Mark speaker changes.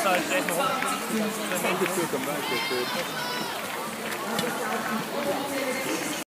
Speaker 1: zou je echt nog 120
Speaker 2: stuk aan buiten.